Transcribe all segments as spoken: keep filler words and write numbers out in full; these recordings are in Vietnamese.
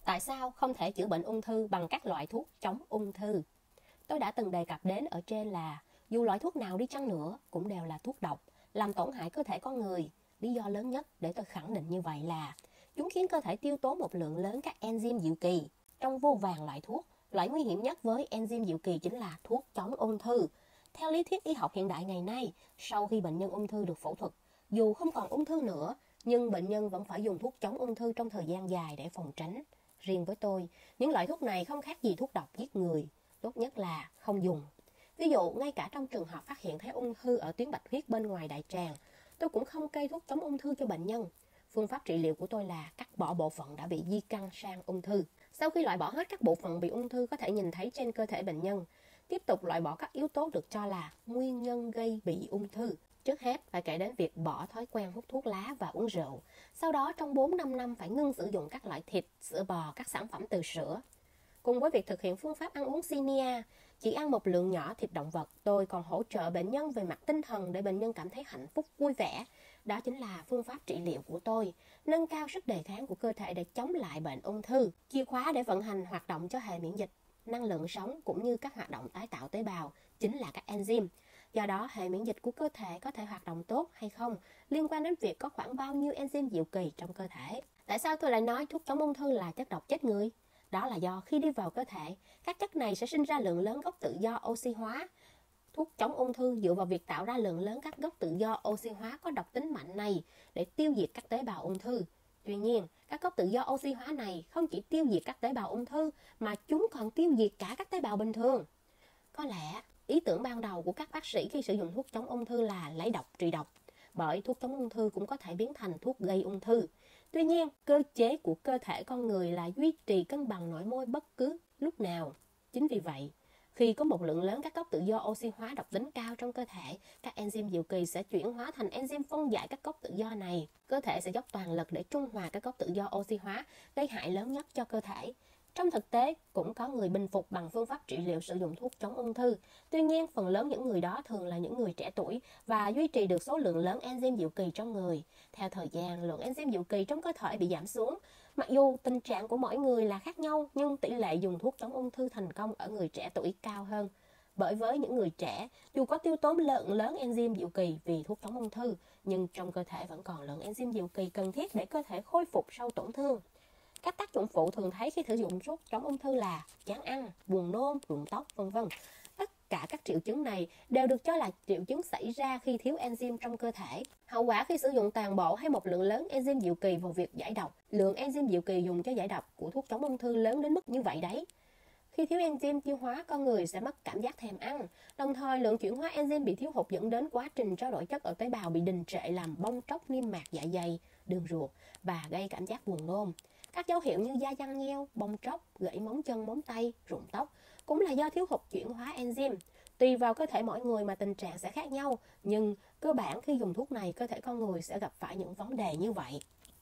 Tại sao không thể chữa bệnh ung thư bằng các loại thuốc chống ung thư? Tôi đã từng đề cập đến ở trên là dù loại thuốc nào đi chăng nữa cũng đều là thuốc độc, làm tổn hại cơ thể con người. Lý do lớn nhất để tôi khẳng định như vậy là chúng khiến cơ thể tiêu tốn một lượng lớn các enzyme diệu kỳ. Trong vô vàn loại thuốc, loại nguy hiểm nhất với enzyme diệu kỳ chính là thuốc chống ung thư. Theo lý thuyết y học hiện đại ngày nay, sau khi bệnh nhân ung thư được phẫu thuật, dù không còn ung thư nữa, nhưng bệnh nhân vẫn phải dùng thuốc chống ung thư trong thời gian dài để phòng tránh. Riêng với tôi, những loại thuốc này không khác gì thuốc độc giết người, tốt nhất là không dùng. Ví dụ, ngay cả trong trường hợp phát hiện thấy ung thư ở tuyến bạch huyết bên ngoài đại tràng, tôi cũng không kê thuốc chống ung thư cho bệnh nhân. Phương pháp trị liệu của tôi là cắt bỏ bộ phận đã bị di căn sang ung thư. Sau khi loại bỏ hết các bộ phận bị ung thư có thể nhìn thấy trên cơ thể bệnh nhân, tiếp tục loại bỏ các yếu tố được cho là nguyên nhân gây bị ung thư. Trước hết phải kể đến việc bỏ thói quen hút thuốc lá và uống rượu. Sau đó trong bốn đến năm năm phải ngưng sử dụng các loại thịt, sữa bò, các sản phẩm từ sữa. Cùng với việc thực hiện phương pháp ăn uống Sinia, chỉ ăn một lượng nhỏ thịt động vật, tôi còn hỗ trợ bệnh nhân về mặt tinh thần để bệnh nhân cảm thấy hạnh phúc, vui vẻ. Đó chính là phương pháp trị liệu của tôi, nâng cao sức đề kháng của cơ thể để chống lại bệnh ung thư. Chìa khóa để vận hành hoạt động cho hệ miễn dịch, năng lượng sống cũng như các hoạt động tái tạo tế bào chính là các enzyme. Do đó, hệ miễn dịch của cơ thể có thể hoạt động tốt hay không liên quan đến việc có khoảng bao nhiêu enzyme diệu kỳ trong cơ thể. Tại sao tôi lại nói thuốc chống ung thư là chất độc chết người? Đó là do khi đi vào cơ thể, các chất này sẽ sinh ra lượng lớn gốc tự do oxy hóa. Thuốc chống ung thư dựa vào việc tạo ra lượng lớn các gốc tự do oxy hóa có độc tính mạnh này để tiêu diệt các tế bào ung thư. Tuy nhiên, các gốc tự do oxy hóa này không chỉ tiêu diệt các tế bào ung thư mà chúng còn tiêu diệt cả các tế bào bình thường. Có lẽ, ý tưởng ban đầu của các bác sĩ khi sử dụng thuốc chống ung thư là lấy độc trị độc, bởi thuốc chống ung thư cũng có thể biến thành thuốc gây ung thư. Tuy nhiên, cơ chế của cơ thể con người là duy trì cân bằng nội môi bất cứ lúc nào. Chính vì vậy, khi có một lượng lớn các gốc tự do oxy hóa độc tính cao trong cơ thể, các enzyme diệu kỳ sẽ chuyển hóa thành enzyme phân giải các gốc tự do này. Cơ thể sẽ dốc toàn lực để trung hòa các gốc tự do oxy hóa, gây hại lớn nhất cho cơ thể. Trong thực tế, cũng có người bình phục bằng phương pháp trị liệu sử dụng thuốc chống ung thư. Tuy nhiên, phần lớn những người đó thường là những người trẻ tuổi và duy trì được số lượng lớn enzyme diệu kỳ trong người. Theo thời gian, lượng enzyme diệu kỳ trong cơ thể bị giảm xuống. Mặc dù tình trạng của mỗi người là khác nhau, nhưng tỷ lệ dùng thuốc chống ung thư thành công ở người trẻ tuổi cao hơn. Bởi với những người trẻ, dù có tiêu tốn lượng lớn enzyme diệu kỳ vì thuốc chống ung thư, nhưng trong cơ thể vẫn còn lượng enzyme diệu kỳ cần thiết để cơ thể khôi phục sau tổn thương. Các tác dụng phụ thường thấy khi sử dụng thuốc chống ung thư là chán ăn, buồn nôn, rụng tóc, vân vân. Tất cả các triệu chứng này đều được cho là triệu chứng xảy ra khi thiếu enzyme trong cơ thể. Hậu quả khi sử dụng toàn bộ hay một lượng lớn enzyme diệu kỳ vào việc giải độc, lượng enzyme diệu kỳ dùng cho giải độc của thuốc chống ung thư lớn đến mức như vậy đấy. Khi thiếu enzyme tiêu hóa, con người sẽ mất cảm giác thèm ăn. Đồng thời, lượng chuyển hóa enzyme bị thiếu hụt dẫn đến quá trình trao đổi chất ở tế bào bị đình trệ, làm bong tróc niêm mạc dạ dày, đường ruột và gây cảm giác buồn nôn. Các dấu hiệu như da nhăn nheo, bong tróc, gãy móng chân, móng tay, rụng tóc cũng là do thiếu hụt chuyển hóa enzyme. Tùy vào cơ thể mỗi người mà tình trạng sẽ khác nhau, nhưng cơ bản khi dùng thuốc này, cơ thể con người sẽ gặp phải những vấn đề như vậy.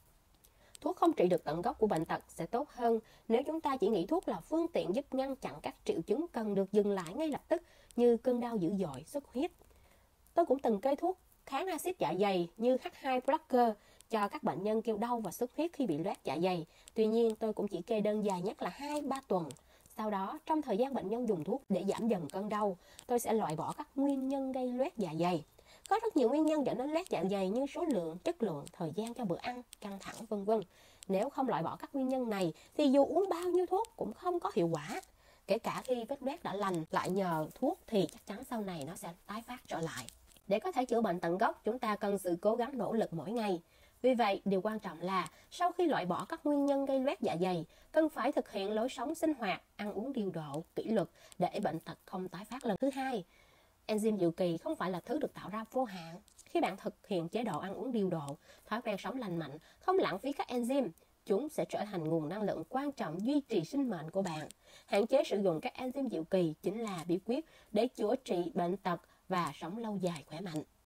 Thuốc không trị được tận gốc của bệnh tật sẽ tốt hơn nếu chúng ta chỉ nghĩ thuốc là phương tiện giúp ngăn chặn các triệu chứng cần được dừng lại ngay lập tức như cơn đau dữ dội, xuất huyết. Tôi cũng từng kê thuốc kháng axit dạ dày như H hai blocker cho các bệnh nhân kêu đau và xuất huyết khi bị loét dạ dày. Tuy nhiên, tôi cũng chỉ kê đơn dài nhất là hai đến ba tuần. Sau đó, trong thời gian bệnh nhân dùng thuốc để giảm dần cơn đau, tôi sẽ loại bỏ các nguyên nhân gây loét dạ dày. Có rất nhiều nguyên nhân dẫn đến loét dạ dày như số lượng, chất lượng, thời gian cho bữa ăn, căng thẳng, vân vân. Nếu không loại bỏ các nguyên nhân này, thì dù uống bao nhiêu thuốc cũng không có hiệu quả. Kể cả khi vết loét đã lành lại nhờ thuốc thì chắc chắn sau này nó sẽ tái phát trở lại. Để có thể chữa bệnh tận gốc, chúng ta cần sự cố gắng nỗ lực mỗi ngày. Vì vậy, điều quan trọng là sau khi loại bỏ các nguyên nhân gây loét dạ dày, cần phải thực hiện lối sống sinh hoạt, ăn uống điều độ, kỷ luật để bệnh tật không tái phát lần thứ hai. Enzyme diệu kỳ không phải là thứ được tạo ra vô hạn. Khi bạn thực hiện chế độ ăn uống điều độ, thói quen sống lành mạnh, không lãng phí các enzyme, chúng sẽ trở thành nguồn năng lượng quan trọng duy trì sinh mệnh của bạn. Hạn chế sử dụng các enzyme diệu kỳ chính là bí quyết để chữa trị bệnh tật và sống lâu dài khỏe mạnh.